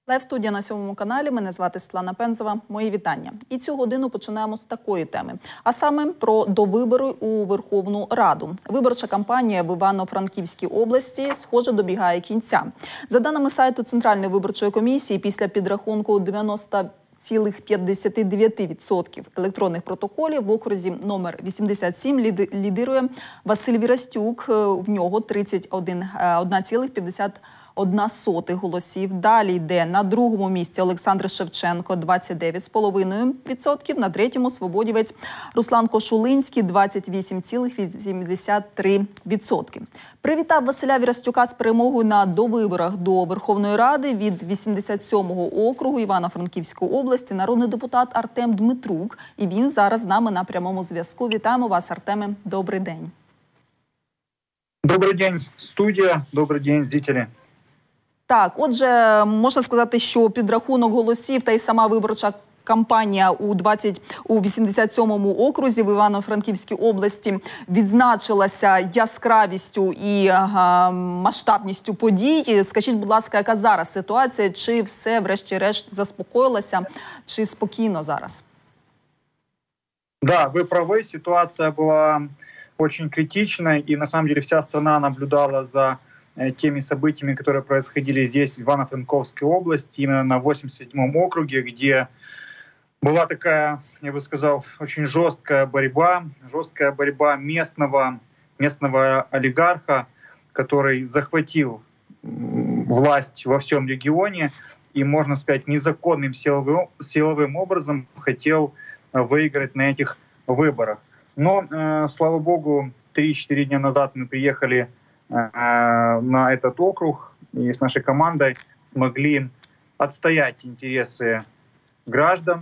Лайв-студія на 7 каналі. Мене звати Світлана Пензова. Мої вітання. І цю годину починаємо з такої теми. А саме про довибори у Верховну Раду. Виборча кампанія в Івано-Франківській області, схоже, добігає кінця. За даними сайту Центральної виборчої комісії, після підрахунку 90,59% електронних протоколів в окрузі номер 87 лідирує Василь Вірастюк. В нього 31,51% голосів. Далі йде на другому місці Олександр Шевченко, 29,5%. На третьому свободівець Руслан Кошулинський, 28,83%. Привітав Василя Вірастюка з перемогою на довиборах до Верховної Ради від 87-го округу Івано-Франківської області народний депутат Артем Дмитрук. І він зараз з нами на прямому зв'язку. Вітаємо вас, Артеме. Добрий день. Добрий день, студія. Добрий день, зрителі. Так, отже, можна сказати, що підрахунок голосів та й сама виборча кампанія у 87-му окрузі в Івано-Франківській області відзначилася яскравістю і масштабністю подій. Скажіть, будь ласка, яка зараз ситуація? Чи все, врешті-решт, заспокоїлося, чи спокійно зараз? Да, вы правы, ситуация была очень критичной, и на самом деле вся страна наблюдала за теми событиями, которые происходили здесь, в Ивано-Франковской области, именно на 87-м округе, где была такая, я бы сказал, очень жесткая борьба местного олигарха, который захватил власть во всем регионе и, можно сказать, незаконным силовым образом хотел выиграть на этих выборах. Но, слава богу, 3-4 дня назад мы приехали на этот округ и с нашей командой смогли отстоять интересы граждан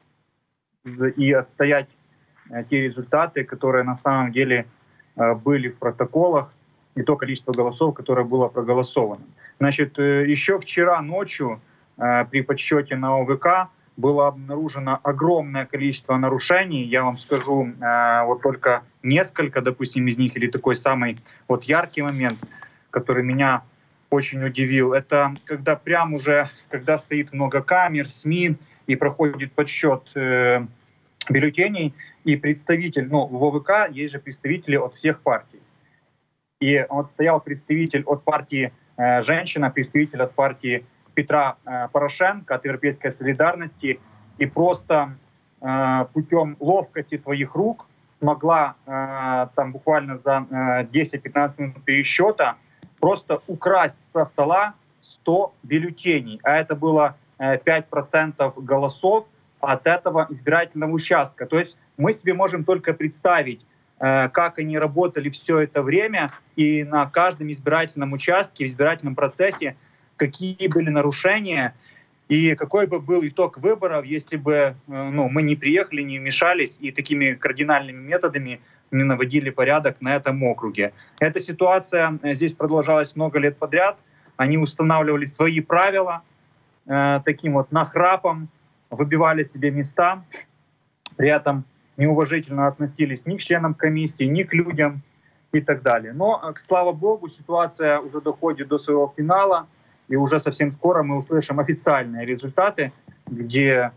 и отстоять те результаты, которые на самом деле были в протоколах, и то количество голосов, которое было проголосовано. Значит, еще вчера ночью при подсчете на ОВК было обнаружено огромное количество нарушений. Я вам скажу вот только несколько, допустим, из них, или такой самый вот яркий момент, который меня очень удивил. Это когда прям уже, когда стоит много камер, СМИ, и проходит подсчет бюллетеней, и представитель, в ОВК есть же представители от всех партий. И вот стоял представитель от партии «Женщина», представитель от партии Петра Порошенко, от Европейской солидарности, и просто путем ловкости своих рук смогла там буквально за 10-15 минут пересчета просто украсть со стола 100 бюллетеней. А это было 5% голосов от этого избирательного участка. То есть мы себе можем только представить, как они работали все это время, и на каждом избирательном участке, в избирательном процессе, какие были нарушения, и какой бы был итог выборов, если бы мы не приехали, не вмешались и такими кардинальными методами не наводили порядок на этом округе. Эта ситуация здесь продолжалась много лет подряд. Они устанавливали свои правила, таким вот нахрапом, выбивали себе места, при этом неуважительно относились ни к членам комиссии, ни к людям и так далее. Но, слава богу, ситуация уже доходит до своего финала, и уже совсем скоро мы услышим официальные результаты, где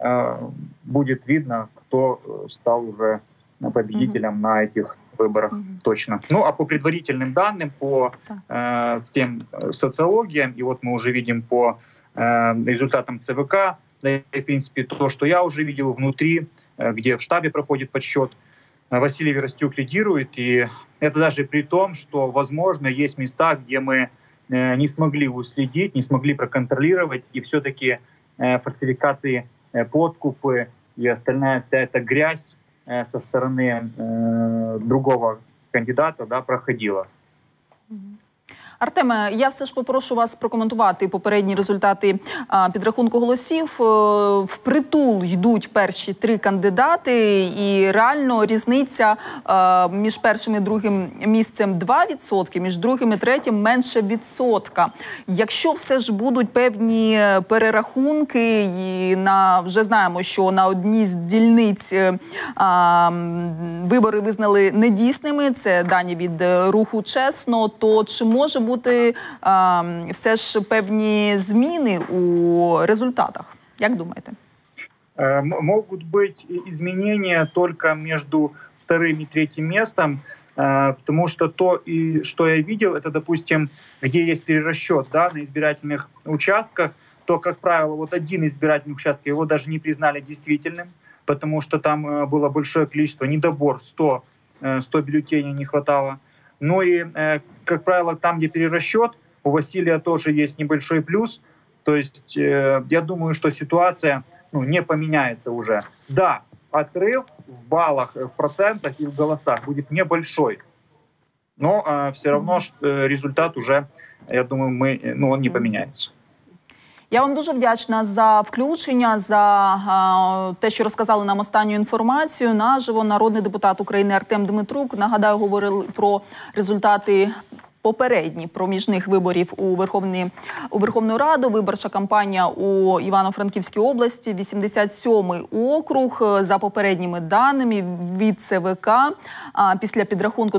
будет видно, кто стал уже победителем на этих выборах точно. Ну, а по предварительным данным, по тем социологиям, и вот мы уже видим по результатам ЦВК, да, и, в принципе, то, что я уже видел внутри, где в штабе проходит подсчет, Василий Вірастюк лидирует, и это даже при том, что, возможно, есть места, где мы не смогли уследить, не смогли проконтролировать, и все-таки фальсификации, подкупы и остальная вся эта грязь со стороны другого кандидата, да, проходила. Артеме, я все ж попрошу вас прокоментувати попередні результати підрахунку голосів. Впритул йдуть перші 3 кандидати, і реально різниця між першим і другим місцем 2%, між другим і третім менше відсотка. Якщо все ж будуть певні перерахунки, і вже знаємо, що на одній з дільниць вибори визнали недійсними, це дані від руху «Чесно», то чи може бути бути все ж певні зміни у результатах? Як думаєте? Могут быть изменения только между вторым и третьим местом, потому что то, что я видел, это, допустим, где есть перерасчет, да, на избирательных участках, то, как правило, вот один избирательный участок, его даже не признали действительным, потому что там было большое количество, недобор, 100 бюллетеней не хватало. Ну и, как правило, там, где перерасчет, у Василия тоже есть небольшой плюс. То есть я думаю, что ситуация не поменяется уже. Да, отрыв в баллах, в процентах и в голосах будет небольшой, но все равно результат уже, я думаю, он не поменяется. Я вам дуже вдячна за включення, за те, що розказали нам останню інформацію. Наживо народний депутат України Артем Дмитрук, нагадаю, говорили про результати попередні проміжних виборів у Верховну Раду. Виборча кампанія у Івано-Франківській області, 87-й округ. За попередніми даними від ЦВК, після підрахунку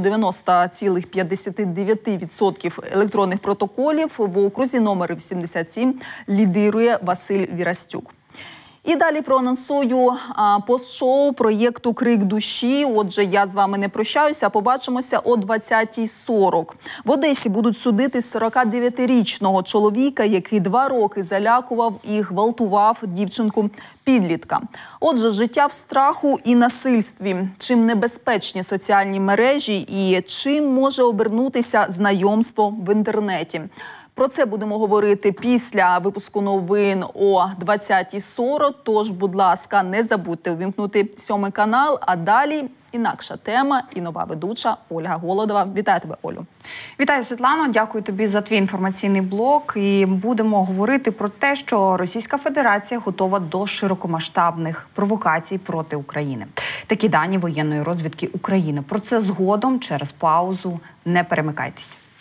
90,59% електронних протоколів в окрузі номер 77 лідирує Василь Вірастюк. І далі проанонсую пост-шоу проєкту «Крик душі». Отже, я з вами не прощаюся, а побачимося о 20:40. В Одесі будуть судити 49-річного чоловіка, який 2 роки залякував і гвалтував дівчинку-підлітка. Отже, життя в страху і насильстві. Чим небезпечні соціальні мережі і чим може обернутися знайомство в інтернеті? Про це будемо говорити після випуску новин о 20:40. Тож, будь ласка, не забудьте увімкнути 7-й канал, а далі інакша тема і нова ведуча Ольга Голодова. Вітаю тебе, Олю. Вітаю, Світлано. Дякую тобі за твій інформаційний блок. І будемо говорити про те, що Російська Федерація готова до широкомасштабних провокацій проти України. Такі дані воєнної розвідки України. Про це згодом через паузу. Не перемикайтесь.